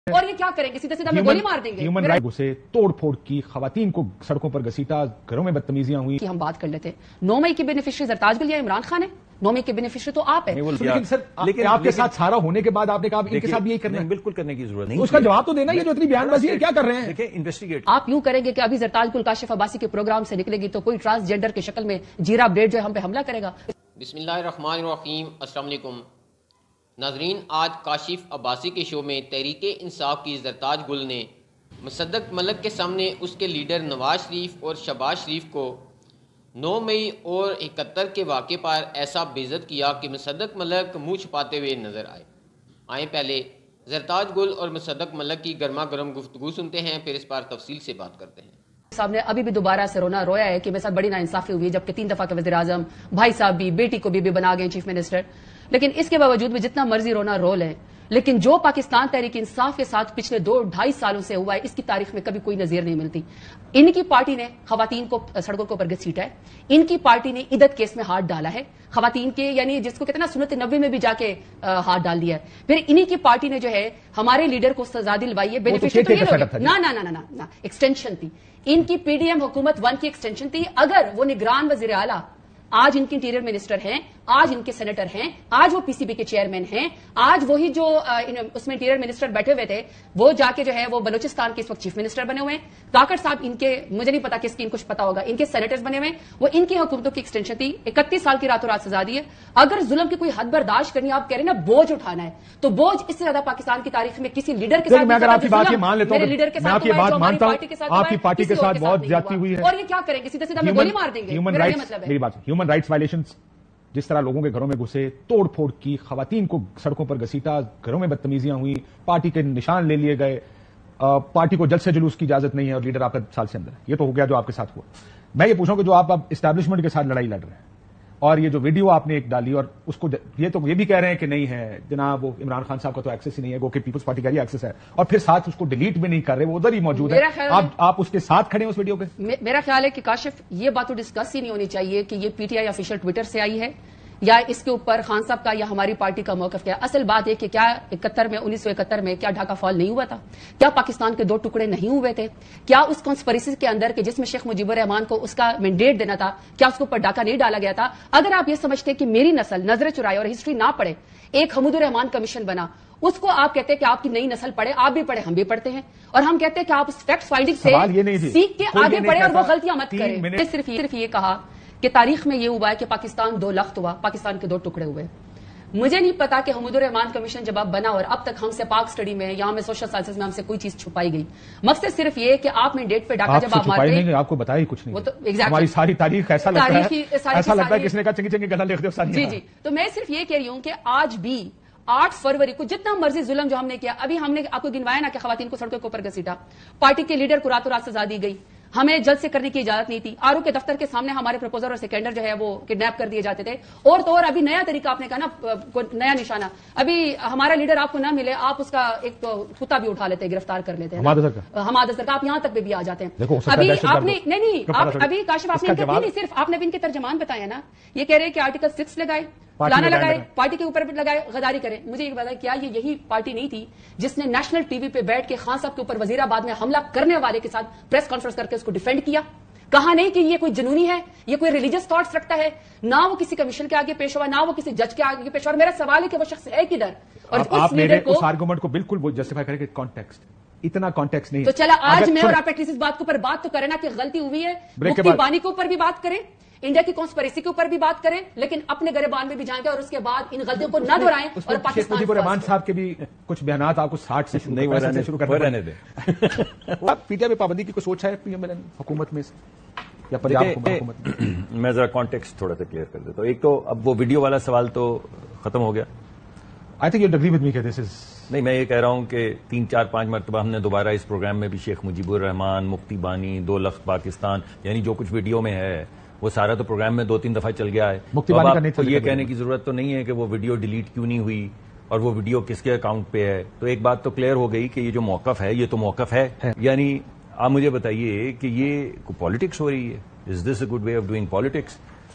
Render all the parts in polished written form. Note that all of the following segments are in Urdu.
اور یہ کیا کریں گے؟ سیدھا سیدھا ہمیں گولی مار دیں گے. ہیومن رائٹ سے توڑ پھوڑ کی، خواتین کو سڑکوں پر گھسیٹا، گھروں میں بدتمیزیاں ہوئی. ہم بات کر لیتے ہیں 9 مئی کے بینیفیشری زرتاج گل یا عمران خان ہے؟ 9 مئی کے بینیفیشری تو آپ ہیں. لیکن سر آپ کے ساتھ سارا ہونے کے بعد آپ نے کہا ان کے ساتھ بھی یہی کرنا ہے. بالکل کرنے کی ضرورت نہیں. اس کا جواب تو دینا. یہ جو اتنی بیان بازی ہے کیا کر رہے ہیں؟ دیکھیں انویسٹیگیٹ. آپ یوں کریں گے کہ ابھی زرتاج گل کاشف عباسی کے پروگرام سے نکلے گی تو کوئی ٹرانسجینڈر کی شکل میں جیرا بلیڈ جو ہے ہم پہ حملہ کرے گا. بسم اللہ الرحمن الرحیم. السلام علیکم ناظرین. آج کاشف عباسی کے شو میں تحریک انصاف کی زرتاج گل نے مصدق ملک کے سامنے اس کے لیڈر نواز شریف اور شہباز شریف کو 9 مئی اور 71 کے واقعے پر ایسا بے عزت کیا کہ مصدق ملک منہ چھپاتے ہوئے نظر آئے. آئیں پہلے زرتاج گل اور مصدق ملک کی گرما گرم گفتگو سنتے ہیں، پھر اس پر تفصیل سے بات کرتے ہیں. صاحب نے ابھی بھی دوبارہ سے رویا ہے کہ میرے ساتھ بڑی ناانصافی ہوئی ہے، جبکہ 3 دفعہ کے وزیر اعظم، بھائی صاحب بھی، بیٹی کو بھی بنا گئے چیف منسٹر. لیکن اس کے باوجود بھی جتنا مرضی رونا رول ہے، لیکن جو پاکستان تحریک انصاف کے ساتھ پچھلے 2-2.5 سالوں سے ہوا ہے اس کی تاریخ میں کبھی کوئی نظیر نہیں ملتی. ان کی پارٹی نے خواتین کو سڑکوں کے اوپر گھسیٹا ہے، ان کی پارٹی نے عدت کیس میں ہاتھ ڈالا ہے خواتین کے، یعنی جس کو کتنا سنت نبوی میں بھی جا کے ہاتھ ڈال دیا ہے. پھر انہی کی پارٹی نے جو ہے ہمارے لیڈر کو سزا دلوائی ہے. بینیفیشری تو یہ نہ ایکسٹینشن تھی. ان کی پی ڈی ایم حکومت 1 کی ایکسٹینشن تھی. اگر وہ نگران وزیر اعلیٰ آج ان کے انٹیریئر منسٹر ہیں، آج ان کے سینیٹر ہیں، آج وہ پی سی بی کے چیئرمین ہیں، آج وہی جو اس میں انٹیریئر منسٹر بیٹھے ہوئے تھے وہ جا کے جو ہے وہ بلوچستان کے اس وقت چیف منسٹر بنے ہوئے ہیں. کاکڑ صاحب ان کے، مجھے نہیں پتا کس کی، ان کچھ پتا ہوگا، ان کے سینیٹرز بنے ہوئے ہیں. وہ ان کی حکومتوں کی ایکسٹینشن تھی. 31 سال کی راتوں رات سزا دی ہے. اگر ظلم کی کوئی حد برداشت کرنی، آپ کہہ رہے ہیں نا بوجھ اٹھانا ہے، تو بوجھ اس سے زیادہ پاکستان کی تاریخ میں کسی لیڈر کے ساتھ. میں اگر آپ کی بات یہ مان لیتا ہوں، میں آپ کی بات مانتا ہوں، آپ کی پارٹی کے ساتھ بہت زیادتی ہوئی ہے. اور یہ کیا کریں گے؟ سیدھا سیدھا ہمیں گولی مار دیں گے. میری بات، ہیومن رائٹس وائلیشنز جس طرح لوگوں کے گھروں میں گھسے، توڑ پھوڑ کی، خواتین کو سڑکوں پر گھسیٹا، گھروں میں بدتمیزیاں ہوئی، پارٹی کے نشان لے لیے گئے، پارٹی کو جلد سے جلوس کی اجازت نہیں ہے اور لیڈر آپ کا سال سے اندر ہے. یہ تو ہو گیا جو آپ کے ساتھ ہوا. میں یہ پوچھوں کہ جو آپ اب اسٹیبلشمنٹ کے ساتھ لڑائی لڑ رہے ہیں اور یہ جو ویڈیو آپ نے ایک ڈالی اور اس کو یہ تو یہ بھی کہہ رہے ہیں کہ نہیں ہے جناب، وہ عمران خان صاحب کا تو ایکسس ہی نہیں ہے، وہ کہ پیپلز پارٹی کا ہی ایکسس ہے، اور پھر ساتھ اس کو ڈیلیٹ بھی نہیں کر رہے، وہ ادھر ہی موجود ہے. آپ اس کے ساتھ کھڑے ہیں اس ویڈیو کے. میرا خیال ہے کہ کاشف یہ بات تو ڈسکس ہی نہیں ہونی چاہیے کہ یہ P T I official twitter سے آئی ہے یا اس کے اوپر خان صاحب کا یا ہماری پارٹی کا موقف کیا. اصل بات ہے کہ کیا 1971 میں کیا ڈھاکہ فال نہیں ہوا تھا؟ کیا پاکستان کے 2 ٹکڑے نہیں ہوئے تھے؟ کیا اس کانسپریسی کے اندر کہ جس میں شیخ مجیب الرحمان کو اس کا مینڈیٹ دینا تھا، کیا اس کے اوپر ڈھاکہ نہیں ڈالا گیا تھا؟ اگر آپ یہ سمجھتے کہ میری نسل نظریں چرائے اور ہسٹری نہ پڑھے، ایک حمود الرحمان کمیشن بنا، اس کو آپ کہتے ہیں کہ آپ کی نئی نسل پڑھے، آپ بھی پڑھے، ہم بھی پڑھتے ہیں، اور ہم کہتے ہیں کہ آپ اس فیکٹ فائنڈنگ سے سیکھ کے آگے بڑھے اور وہ غلطیاں مت کریں. میں صرف یہ کہا کہ تاریخ میں یہ ہوا ہے کہ پاکستان 2 لخت ہوا، پاکستان کے 2 ٹکڑے ہوئے. مجھے نہیں پتا کہ حمود الرحمان کمیشن جب اب بنا اور اب تک ہم سے پاک سٹڈی میں یا ہمیں سوشل سائنسز میں ہم سے کوئی چیز چھپائی گئی. مقصد صرف یہ کہ آپ میں ڈیٹ پہ ڈاکہ جب آپ مارتے ہیں، آپ کو بتایا کچھ نہیں، ہماری ساری تاریخ ایسا لگتا ہے کس نے کہا چنگی چنگی گلا لکھ دو. جی. تو میں صرف یہ کہہ رہی ہوں کہ آج بھی 8 فروری کو جتنا مرضی ظلم جو ہم نے کیا، ابھی ہم نے آپ کو گنوایا نا کہ خواتین کو سڑکوں کے اوپر گھسیٹا، پارٹی کے لیڈر کو راتوں رات سزا دی گئی، ہمیں جلد سے کرنے کی اجازت نہیں تھی، آر او کے دفتر کے سامنے ہمارے پروپوزر اور سیکنڈر جو ہے وہ کڈنیپ کر دیے جاتے تھے. اور تو اور ابھی نیا طریقہ آپ نے کہا نا، نیا نشانہ، ابھی ہمارا لیڈر آپ کو نہ ملے، آپ اس کا ایک خطہ بھی اٹھا لیتے ہیں، گرفتار کر لیتے ہیں. حماد اظہر کا آپ یہاں تک بھی آ جاتے ہیں. ابھی آپ نے نہیں ابھی کاشف آپ نے نہیں، صرف آپ نے بھی ان کے ترجمان بتایا نا، یہ کہہ رہے کہ آرٹیکل 6 لگائے، فلانا لگائے، پارٹی کے اوپر بھی لگائے، غداری کریں. مجھے یہ بتایا کیا یہ یہی پارٹی نہیں تھی جس نے نیشنل ٹی وی پہ بیٹھ کے خان صاحب کے اوپر وزیر آباد میں حملہ کرنے والے کے ساتھ پریس کانفرنس کر کے اس کو ڈیفینڈ کیا؟ کہا نہیں کہ یہ کوئی جنونی ہے، یہ کوئی ریلیجس تھاٹس رکھتا ہے، نہ وہ کسی کمیشن کے آگے پیش ہوا، نہ وہ کسی جج کے آگے پیش ہوا. اور میرا سوال ہے کہ وہ شخص ہے کدھر؟ اور آپ میرے اس آرگومنٹ کو بالکل وہ جسٹیفائی کریں کہ کانٹیکسٹ اتنا کانٹیکسٹ نہیں. تو چلا آج میں اور آپ ایٹ لیسٹ اس بات کے اوپر بات تو کریں نا کہ غلطی ہوئی ہے، مفتی بانی کے اوپر بھی بات کریں، انڈیا کی کانسپریسی کے اوپر بھی بات کریں، لیکن اپنے گریبان میں بھی جائیں گے اور اس کے بعد ان غلطیوں کو نہ دہرائیں. اور پاکستان مجیب الرحمان صاحب کے بھی کچھ بیانات آپ کو 60 سے شروع کرنے دیں. پی ٹی آئی پہ پابندی کی کوئی سوچ ہے پی ایم ایل این حکومت میں یا پنجاب حکومت؟ میں ذرا کانٹیکسٹ تھوڑا سا کلیئر کر دیتا ہوں. ایک تو اب وہ ویڈیو والا سوال تو ختم ہو گیا. I think you agree with me کہ دس از نہیں، میں یہ کہہ رہا ہوں کہ 3-4-5 مرتبہ ہم نے دوبارہ اس پروگرام میں بھی شیخ مجیب الرحمان، مفتی بانی، 2 لخت پاکستان، یعنی جو کچھ ویڈیو میں ہے وہ سارا تو پروگرام میں 2-3 دفعہ چل گیا ہے. تو یہ کہنے کی ضرورت تو نہیں ہے کہ وہ ویڈیو ڈیلیٹ کیوں نہیں ہوئی اور وہ ویڈیو کس کے اکاؤنٹ پہ ہے. تو ایک بات تو کلیئر ہو گئی کہ یہ جو موقف ہے یہ تو موقف ہے. یعنی آپ مجھے بتائیے کہ یہ پالیٹکس ہو رہی ہے. Is this a good way of doing politics?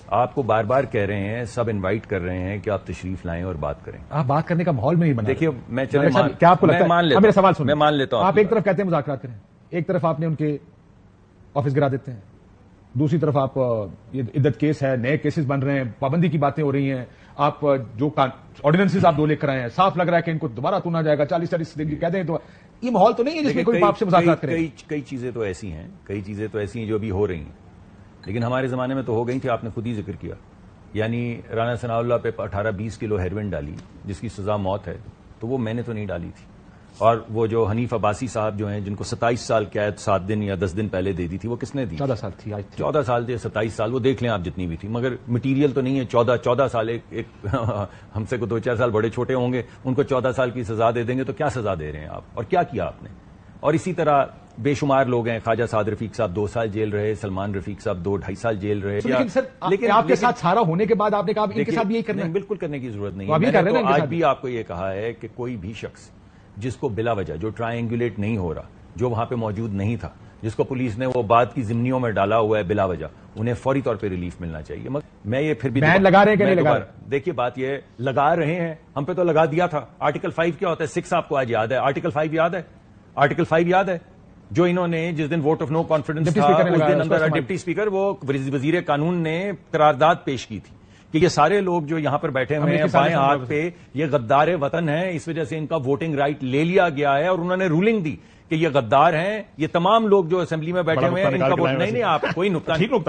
آپ کو بار بار کہہ رہے ہیں, سب انوائٹ کر رہے ہیں کہ آپ تشریف لائیں اور بات کریں. آپ بات کرنے کا ماحول میں ہی بنا. دیکھیے میں کیا آپ کو لگتا ہے, میرا سوال سنیں, میں مان لیتا ہوں. آپ ایک طرف کہتے ہیں مذاکرات کریں, ایک طرف آپ نے ان کے آفس گرا دیتے ہیں, دوسری طرف آپ یہ عدت کیس ہے, نئے کیسز بن رہے ہیں, پابندی کی باتیں ہو رہی ہیں, آپ جو آرڈیننسز آپ 2 لے کر آئے ہیں, صاف لگ رہا ہے کہ ان کو دوبارہ چنا جائے گا, 40 دن کہہ دیں. تو یہ ماحول تو نہیں ہے جس میں کوئی آپ سے مذاکرات کرے. کئی چیزیں تو ایسی ہیں جو ابھی ہو رہی ہیں, لیکن ہمارے زمانے میں تو ہو گئی تھی. آپ نے خود ہی ذکر کیا, یعنی رانا ثناء اللہ پہ 18-20 کلو ہیروئن ڈالی جس کی سزا موت ہے, تو وہ میں نے تو نہیں ڈالی تھی. اور وہ جو حنیف عباسی صاحب جو ہیں جن کو 27 سال قید 7 دن یا 10 دن پہلے دے دی تھی, وہ کس نے دی؟ 14 سال تھی. 14 سال تھے, 27 سال, وہ دیکھ لیں آپ جتنی بھی تھی, مگر مٹیریل تو نہیں ہے. 14 سال, ایک ہم سے کو 2-4 سال بڑے چھوٹے ہوں گے, ان کو 14 سال کی سزا دے دیں گے تو کیا سزا دے رہے ہیں آپ, اور کیا کیا آپ نے؟ اور اسی طرح بے شمار لوگ ہیں. خواجہ سعد رفیق صاحب 2 سال جیل رہے, سلمان رفیق صاحب 2-2.5 سال جیل رہے. لیکن سر آپ کے ساتھ سارا ہونے کے بعد آپ نے کہا ان کے ساتھ بھی یہی کرنا ہے. بالکل کرنے کی ضرورت نہیں ہے. میں نے تو آج بھی آپ کو یہ کہا ہے کہ کوئی بھی شخص جس کو بلا وجہ, جو ٹرائنگولیٹ نہیں ہو رہا, جو وہاں پہ موجود نہیں تھا, جس کو پولیس نے وہ بات کی ضمنیوں میں ڈالا ہوا ہے بلا وجہ, انہیں فوری طور پہ ریلیف ملنا چاہیے. میں یہ پھر بھی بین لگا رہے ہیں کہ نہیں لگا رہے؟ دیکھیے بات یہ لگا رہے ہیں, ہم پہ تو لگا دیا تھا. آرٹیکل 5 کیا ہوتا ہے؟ 6 آپ کو آج یاد ہے. آرٹیکل 5 یاد ہے؟ آرٹیکل 5 یاد ہے جو انہوں نے جس دن ووٹ آف نو کانفیڈنس تھا اس دن اندر ڈپٹی اسپیکر وہ وزیر قانون نے قرارداد پیش کی تھی کہ یہ سارے لوگ جو یہاں پر بیٹھے ہوئے ہیں بائیں ہاتھ پہ, یہ غدار وطن ہیں, اس وجہ سے ان کا ووٹنگ رائٹ لے لیا گیا ہے. اور انہوں نے رولنگ دی کہ یہ غدار ہیں. یہ تمام لوگ جو اسمبلی میں بیٹھے ہوئے ہیں ان کا ووٹ نہیں. آپ کوئی نقطہ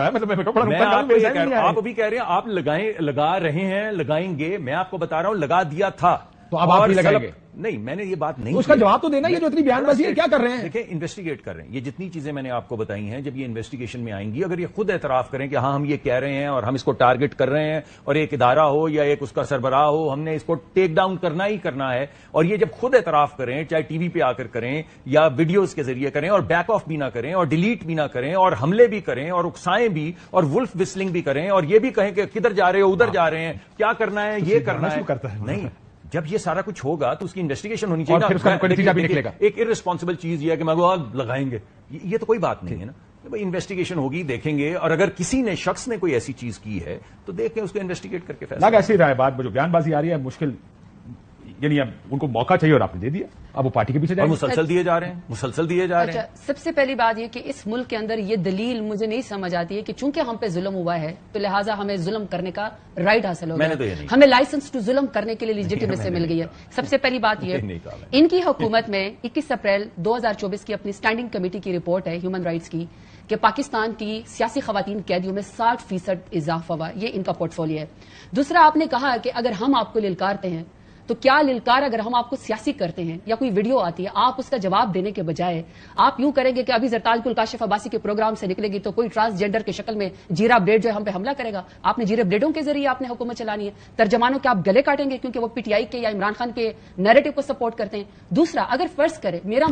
نہیں, آپ ابھی کہہ رہے ہیں آپ لگا رہے ہیں, لگائیں گے. میں آپ کو بتا رہا ہوں لگا دیا تھا. تو اب آپ لگائیں گے؟ نہیں, میں نے یہ بات نہیں, اس کا جواب تو دینا. یہ جو اتنی بیان بازی ہے کیا کر رہے ہیں؟ دیکھیں انویسٹیگیٹ کر رہے ہیں. یہ جتنی چیزیں میں نے آپ کو بتائی ہیں, جب یہ انویسٹیگیشن میں آئیں گی, اگر یہ خود اعتراف کریں کہ ہاں ہم یہ کہہ رہے ہیں اور ہم اس کو ٹارگٹ کر رہے ہیں, اور ایک ادارہ ہو یا ایک اس کا سربراہ ہو, ہم نے اس کو ٹیک ڈاؤن کرنا ہی کرنا ہے, اور یہ جب خود اعتراف کریں, چاہے ٹی وی پہ آ کر کریں یا ویڈیوز کے ذریعے کریں, اور بیک آف بھی نہ کریں اور ڈیلیٹ بھی نہ کریں اور حملے بھی کریں اور اکسائیں بھی اور ولف وسلنگ بھی کریں, اور یہ بھی کہیں کہ کدھر جا رہے ہو, ادھر جا رہے ہیں, کیا کرنا ہے, یہ کرنا ہے. نہیں, جب یہ سارا کچھ ہوگا تو اس کی انویسٹیگیشن ہونی چاہیے. ایک ارسپانسبل چیز یہ ہے کہ میں لگائیں گے, یہ تو کوئی بات نہیں ہے نا. انویسٹیگیشن ہوگی, دیکھیں گے, اور اگر کسی نے شخص نے کوئی ایسی چیز کی ہے تو دیکھیں اس کو انویسٹیگیٹ کر کے فیصلہ. ایسی رائے بات جو بیان بازی آ رہی ہے مشکل, یعنی اب ان کو موقع چاہیے اور آپ نے دے دیا, اب وہ پارٹی کے پیچھے جائیں. مسلسل دیے جا رہے ہیں. سب سے پہلی بات یہ کہ اس ملک کے اندر یہ دلیل مجھے نہیں سمجھ آتی ہے کہ چونکہ ہم پہ ظلم ہوا ہے تو لہٰذا ہمیں ظلم کرنے کا رائٹ حاصل ہو گیا, ہمیں لائسنس ٹو ظلم کرنے کے لیے لیجیٹیمیسی مل گئی ہے. سب سے پہلی بات یہ, ان کی حکومت میں 21 اپریل 2024 کی اپنی اسٹینڈنگ کمیٹی کی رپورٹ ہے ہیومن رائٹس کی کہ پاکستان کی سیاسی خواتین قیدیوں میں 60% اضافہ ہوا. یہ ان کا پورٹ فولیو ہے. دوسرا, آپ نے کہا کہ اگر ہم آپ کو للکارتے ہیں تو کیا للکار اگر ہم آپ کو سیاسی کرتے ہیں یا کوئی ویڈیو آتی ہے, آپ اس کا جواب دینے کے بجائے آپ یوں کریں گے کہ ابھی زرتاج گل کاشف عباسی کے پروگرام سے نکلے گی تو کوئی ٹرانسجینڈر کی شکل میں جیرا بلیڈ جو ہے ہم پہ حملہ کرے گا. آپ نے جیرے بلیڈوں کے ذریعے آپ نے حکومت چلانی ہے. ترجمانوں کے آپ گلے کاٹیں گے کیونکہ وہ پی ٹی آئی کے یا عمران خان کے نیریٹو کو سپورٹ کرتے ہیں. دوسرا, اگر فرض کرے میرا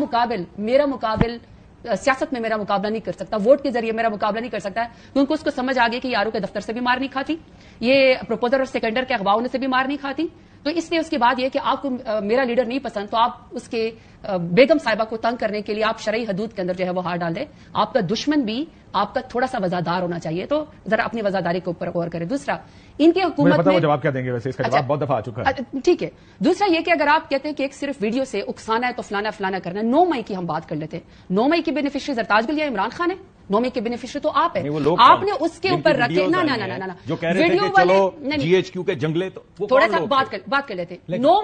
مقابل سیاست میں میرا مقابلہ نہیں کر سکتا, ووٹ کے ذریعے میرا مقابلہ نہیں کر سکتا ہے کیونکہ اس کو سمجھ آ گئی کہ یارو کے دفتر سے بھی مار نہیں کھاتی, یہ پروپوزر اور سیکنڈر کے اغواؤں سے بھی مار نہیں کھاتی, تو اس لیے اس کے بعد یہ کہ آپ کو میرا لیڈر نہیں پسند تو آپ اس کے بیگم صاحبہ کو تنگ کرنے کے لیے آپ شرعی حدود کے اندر جو ہے وہ ہاتھ ڈال دیں. آپ کا دشمن بھی آپ کا تھوڑا سا وزادار ہونا چاہیے, تو ذرا اپنی وزاداری کے اوپر غور کریں. دوسرا, ان کی حکومت میں جواب کیا دیں گے, ویسے اس کا جواب بہت دفعہ آ چکا ہے. ٹھیک ہے. دوسرا یہ کہ اگر آپ کہتے ہیں کہ ایک صرف ویڈیو سے اکسانا ہے تو فلانا کرنا ہے, 9 مئی کی ہم بات کر لیتے ہیں. 9 مئی کی بینیفیشری زرتاج گل یا عمران خان ہے, 9 مئی کے بینیفیشری تو آپ ہیں. آپ نے اس کے اوپر رکھے جو کہہ رہے تھے کہ چلو جی ایچ کیو کے جنگلے تو تھوڑا سا بات کر لیتے. 9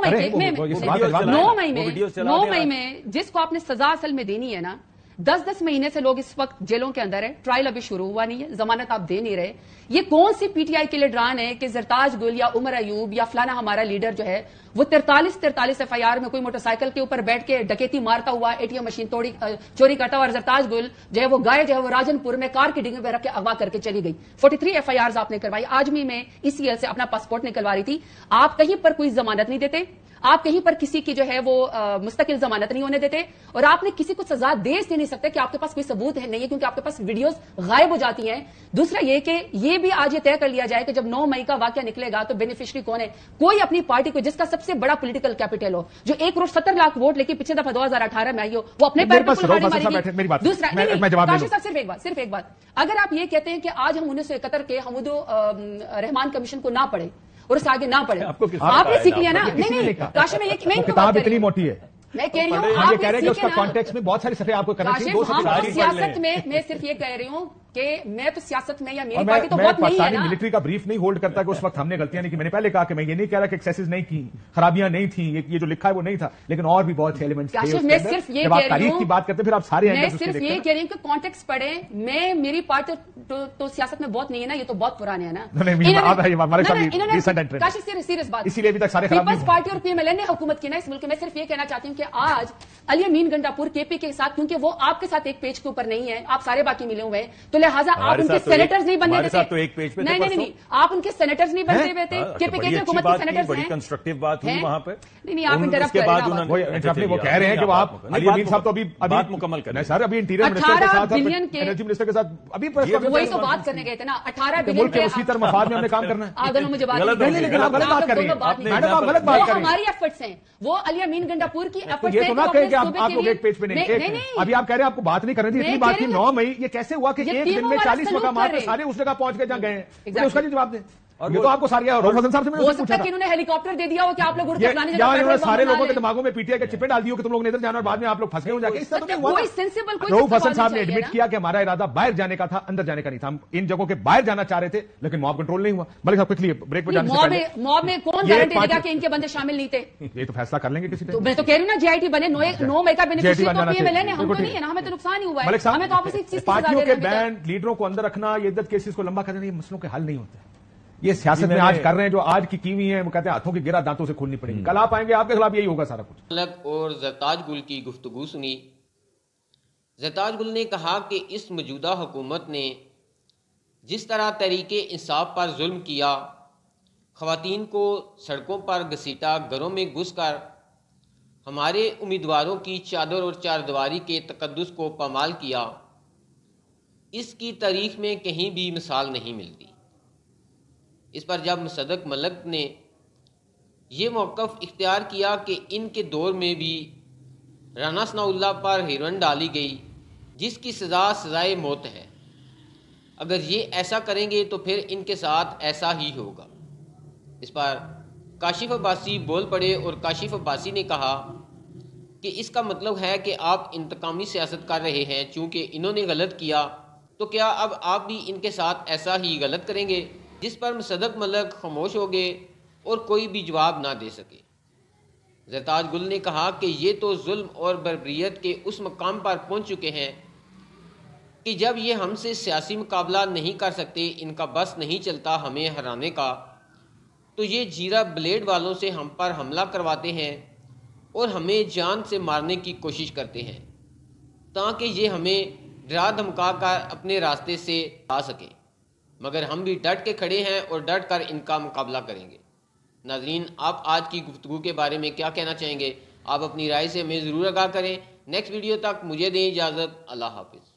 مئی میں جس کو آپ نے سزا اصل میں دینی ہے نا, 10 مہینے سے لوگ اس وقت جیلوں کے اندر ہے, ٹرائل ابھی شروع ہوا نہیں ہے, ضمانت آپ دے نہیں رہے. یہ کون سی پی ٹی آئی کے لیڈران ہے کہ زرتاج گل یا عمر ایوب یا فلانا ہمارا لیڈر جو ہے وہ 43 ایف آئی آر میں کوئی موٹر سائیکل کے اوپر بیٹھ کے ڈکیتی مارتا ہوا, اے ٹی ایم مشین چوری کرتا ہوا, اور زرتاج گل جو ہے وہ گائے جو ہے وہ راجن پور میں کار کی ڈگی پہ رکھ کے اغوا کر کے چلی گئی. 43 ایف آئی آر آپ نے کروائی. آج بھی میں ECL سے اپنا پاسپورٹ نکلوا رہی تھی. آپ کہیں پر کوئی ضمانت نہیں دیتے, آپ کہیں پر کسی کی جو ہے وہ مستقل ضمانت نہیں ہونے دیتے, اور آپ نے کسی کو سزا دے اس لیے نہیں سکتے کہ آپ کے پاس کوئی ثبوت ہے نہیں ہے, کیونکہ آپ کے پاس ویڈیوز غائب ہو جاتی ہیں. دوسرا یہ کہ یہ بھی آج یہ طے کر لیا جائے کہ جب 9 مئی کا واقعہ نکلے گا تو بینیفیشری کون ہے. کوئی اپنی پارٹی کو جس کا سب سے بڑا پولیٹیکل کیپٹل ہو, جو 1,70,00,000 ووٹ لے کے پچھلے دفعہ 2018 میں آئی ہو, وہ اپنے پیر پر کلہاڑی مارے گی. دوسرا صرف ایک بات, اگر آپ یہ کہتے ہیں کہ آج ہم 1971 کے حمود رحمان کمیشن کو نہ پڑھیں اور اس آگے نہ پڑھیں, آپ نے سیکھ لیا نا. نہیں کاشف, میں کتاب اتنی موٹی ہے, میں کہہ رہی ہوں یہ کہہ رہے ہیں کہ اس کا کانٹیکسٹ میں بہت ساری صفحے آپ کو کرنا چاہیے. سیاست میں صرف یہ کہہ رہی ہوں کہ میں تو سیاست میں یا میری پارٹی تو بہت نہیں ہے نا. ملٹری کا بریف نہیں ہولڈ کرتا کہ اس وقت ہم نے غلطیاں نہیں کی. میں نے پہلے کہا کہ میں یہ نہیں کہہ رہا کہ ایکسیسز نہیں کی, خرابیاں نہیں تھیں, یہ جو لکھا ہے وہ نہیں تھا, لیکن اور بھی بہت سے ایلیمنٹس تھے. میں صرف یہ کہہ رہی ہوں, کی بات کرتے پھر آپ سارے میں صرف یہ کہہ رہی ہوں کہ کانٹیکسٹ پڑھیں. میں میری پارٹی تو سیاست میں بہت نہیں ہے نا, یہ تو بہت پرانے ہیں نا. سیریس بات, اسی لیے ابھی تک سارے پیپلز پارٹی اور پی ایم ایل این نے حکومت کی نا اس ملک میں. صرف یہ کہنا چاہتی ہوں کہ آج علی امین گنڈاپور کے پی کے ساتھ, کیونکہ وہ آپ کے ساتھ ایک پیج کے اوپر نہیں ہے, آپ سارے باقی ملے ہوئے ہیں, تو لہٰذا آپ ان کے سینیٹرز نہیں بننے دیتے. نہیں, آپ ان کے سینیٹرز نہیں بنتے ہوئے تھے. کے پی کے حکومت کے سینیٹرز بڑی کنسٹرکٹیو بات ہوئی وہاں پہ. نہیں, آپ انٹرپٹ کر رہے ہیں. وہ کہہ رہے ہیں کہ آپ علی امین صاحب تو ابھی بات مکمل کریں سر, ابھی انٹیریئر منسٹر کے ساتھ, انرجی منسٹر کے ساتھ ابھی وہی تو بات کرنے گئے تھے نا. 18 بلین کے اسی طرح مفاد میں ہم نے کام کرنا ہے. آگنوں مجھے بات نہیں, لیکن آپ غلط بات کر رہی ہیں میڈم, آپ غلط بات کر رہی ہیں. ہماری ایفرٹس ہیں, وہ علی امین گنڈاپور کی ایفرٹس ہیں. یہ تو نہ کہیں کہ آپ لوگ ایک پیج پہ نہیں. ابھی آپ کہہ رہے ہیں آپ کو بات نہیں کرنی تھی, اتنی بات کی 9 مئی. یہ کیسے ہوا کہ ایک دن میں 40 مقامات پہ سارے اس جگہ پہنچ کے جہاں گئے ہیں؟ اس کا جواب دیں. یہ تو آپ کو سارے روفن صاحب سے میں نے پوچھا تھا کہ انہوں نے ہیلی کاپٹر دے دیا ہو کہ آپ لوگ سارے لوگوں کے دماغوں میں پیٹیا کے چپے ڈال دی ہو کہ تم لوگ ادھر جانا اور بعد میں آپ لوگ پھنس گئے ہو جا کے. اس طرح تو نہیں. روف حسن صاحب نے ایڈمٹ کیا کہ ہمارا ارادہ باہر جانے کا تھا, اندر جانے کا نہیں تھا. ہم ان جگہوں کے باہر جانا چاہ رہے تھے لیکن موب کنٹرول نہیں ہوا. ملک صاحب کوئکلی بریک پہ جانے سے پہلے, موب میں کون گارنٹی دے گا کہ ان کے بندے شامل نہیں تھے؟ یہ تو فیصلہ کر لیں گے کسی طرح. میں تو کہہ رہی ہوں نا, جے آئی ٹی بنے 9 مئی کا بینیفیشری تو پی ایم ایل این ہے, ہم تو نہیں ہے نا, ہمیں تو نقصان ہی ہوا ہے. ہمیں تو آپس چیز پارٹیوں کے بین لیڈروں کو اندر رکھنا, یہ عدت کیسز کو لمبا کرنا, یہ مسئلوں کے حل نہیں ہوتے. یہ سیاست میں آج کر رہے ہیں جو آج کی کیوی ہیں, وہ کہتے ہیں ہاتھوں کی گرا دانتوں سے کھولنی پڑے گی. کل آپ آئیں گے, آپ کے خلاف یہی ہوگا سارا کچھ. ملک اور زرتاج گل کی گفتگو سنی. زرتاج گل نے کہا کہ اس موجودہ حکومت نے جس طرح تحریک انصاف پر ظلم کیا, خواتین کو سڑکوں پر گھسیٹا, گھروں میں گھس کر ہمارے امیدواروں کی چادر اور چاردیواری کے تقدس کو پامال کیا, اس کی تاریخ میں کہیں بھی مثال نہیں ملتی. اس پر جب مصدق ملک نے یہ موقف اختیار کیا کہ ان کے دور میں بھی رانا ثناء اللہ پر ہیروئن ڈالی گئی جس کی سزائے موت ہے, اگر یہ ایسا کریں گے تو پھر ان کے ساتھ ایسا ہی ہوگا. اس پر کاشف عباسی بول پڑے اور کاشف عباسی نے کہا کہ اس کا مطلب ہے کہ آپ انتقامی سیاست کر رہے ہیں, چونکہ انہوں نے غلط کیا تو کیا اب آپ بھی ان کے ساتھ ایسا ہی غلط کریں گے؟ جس پر مصدق ملک خاموش ہو گئے اور کوئی بھی جواب نہ دے سکے. زرتاج گل نے کہا کہ یہ تو ظلم اور بربریت کے اس مقام پر پہنچ چکے ہیں کہ جب یہ ہم سے سیاسی مقابلہ نہیں کر سکتے, ان کا بس نہیں چلتا ہمیں ہرانے کا, تو یہ جیرا بلیڈ والوں سے ہم پر حملہ کرواتے ہیں اور ہمیں جان سے مارنے کی کوشش کرتے ہیں تاکہ یہ ہمیں ڈرا دھمکا کر اپنے راستے سے آ سکیں. مگر ہم بھی ڈٹ کے کھڑے ہیں اور ڈٹ کر ان کا مقابلہ کریں گے. ناظرین, آپ آج کی گفتگو کے بارے میں کیا کہنا چاہیں گے؟ آپ اپنی رائے سے ہمیں ضرور آگاہ کریں. نیکسٹ ویڈیو تک مجھے دیں اجازت. اللہ حافظ.